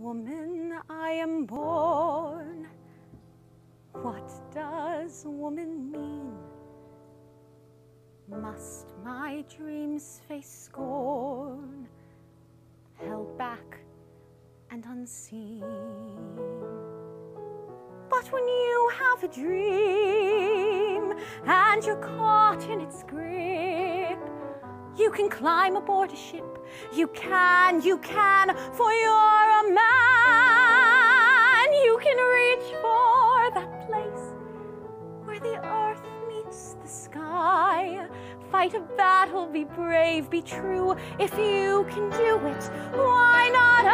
woman I am born. What does woman mean? Must my dreams face scorn, held back and unseen? But when you have a dream and you're caught in its grip, you can climb aboard a ship. You can, for you're a man. You can reach for that place where the earth meets the sky. Fight a battle, be brave, be true. If you can do it, why not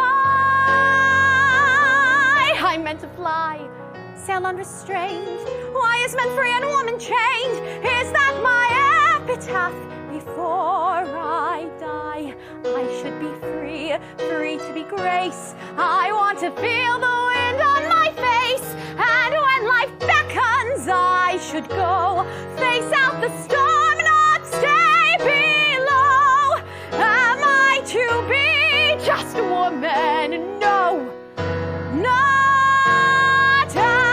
I? I'm meant to fly, sail unrestrained. Why is men free and woman chained? Is that my epitaph? Before I die, I should be free, free to be grace. I want to feel the wind on my face, and when life beckons, I should go. Face out the storm, not stay below. Am I to be just a woman? No, not I.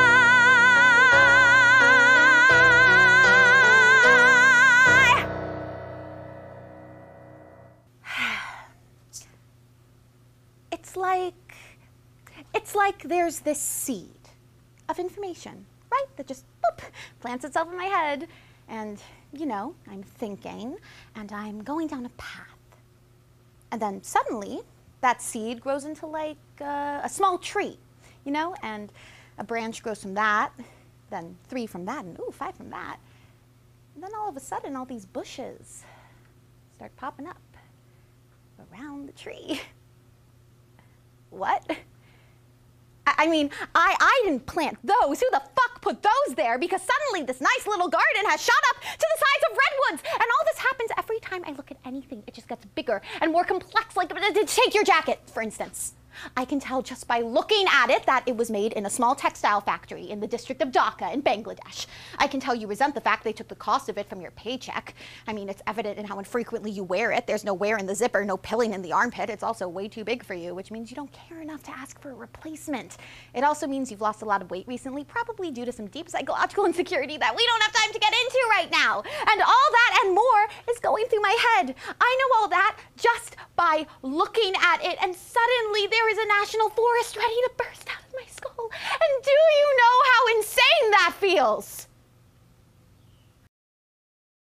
It's like there's this seed of information, right? That just boop, plants itself in my head. And, you know, I'm thinking and I'm going down a path. And then suddenly that seed grows into like a small tree, you know, and a branch grows from that, then 3 from that, and 5 from that. And then all of a sudden all these bushes start popping up around the tree. What? I mean, I didn't plant those. Who the fuck put those there? Because suddenly this nice little garden has shot up to the size of redwoods. And all this happens every time I look at anything. It just gets bigger and more complex. Like, take your jacket, for instance. I can tell just by looking at it that it was made in a small textile factory in the district of Dhaka in Bangladesh. I can tell you resent the fact they took the cost of it from your paycheck. I mean, it's evident in how infrequently you wear it. There's no wear in the zipper, no pilling in the armpit. It's also way too big for you, which means you don't care enough to ask for a replacement. It also means you've lost a lot of weight recently, probably due to some deep psychological insecurity that we don't have time to get into right now. And all that and more is going through my head. I know all that just by looking at it, and suddenly there is a national forest ready to burst out of my skull. And do you know how insane that feels?